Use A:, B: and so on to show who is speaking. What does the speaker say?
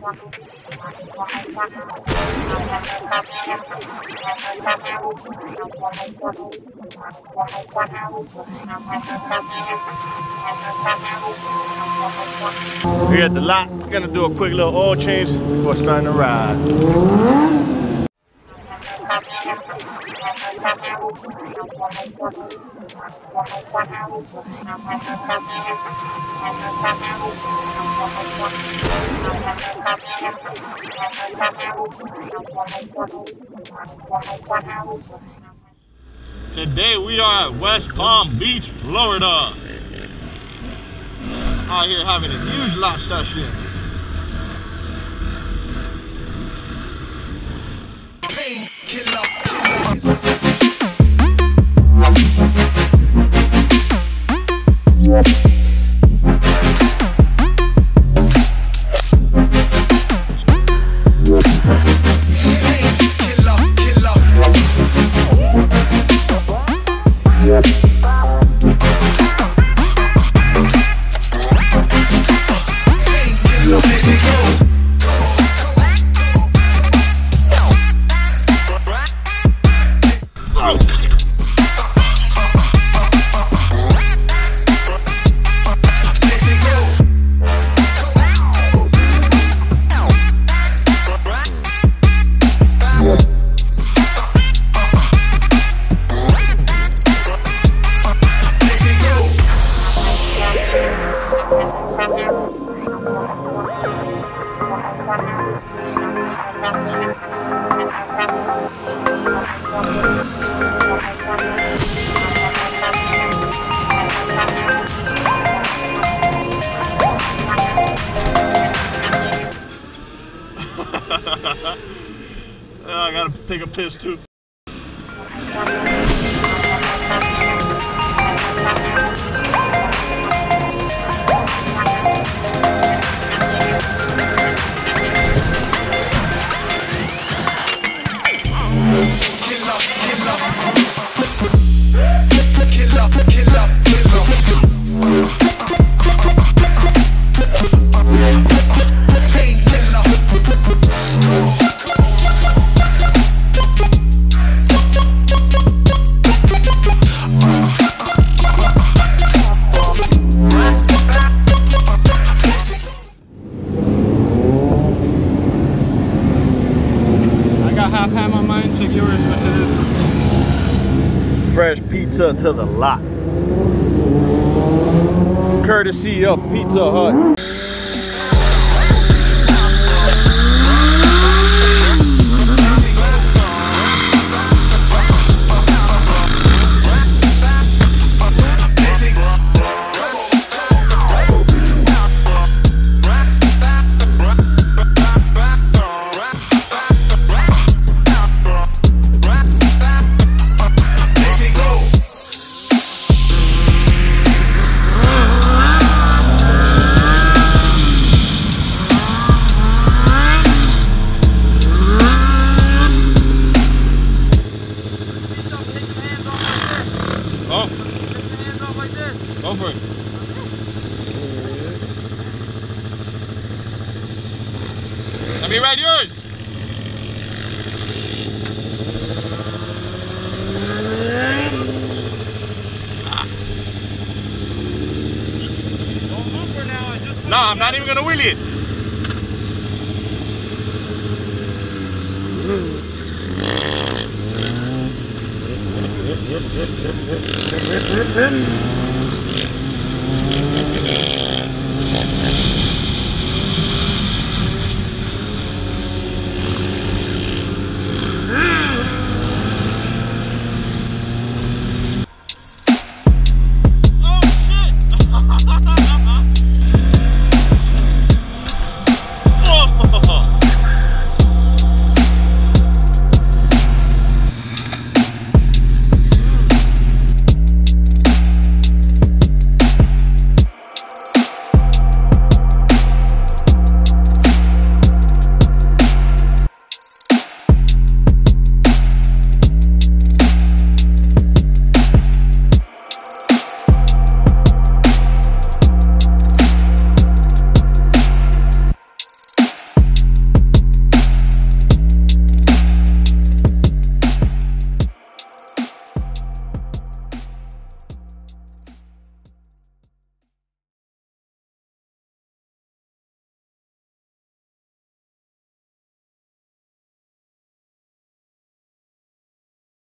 A: We're at the lot. We're gonna do a quick little oil change before starting the ride. Today we are at West Palm Beach, Florida. Out here having a huge Lot Sesh here. I gotta take a piss too.
B: Half ham on mine, check yours, what it is.
A: Fresh pizza to the lot. Courtesy of Pizza Hut. Go for it. Let me ride yours. No, I'm not even gonna wheelie it.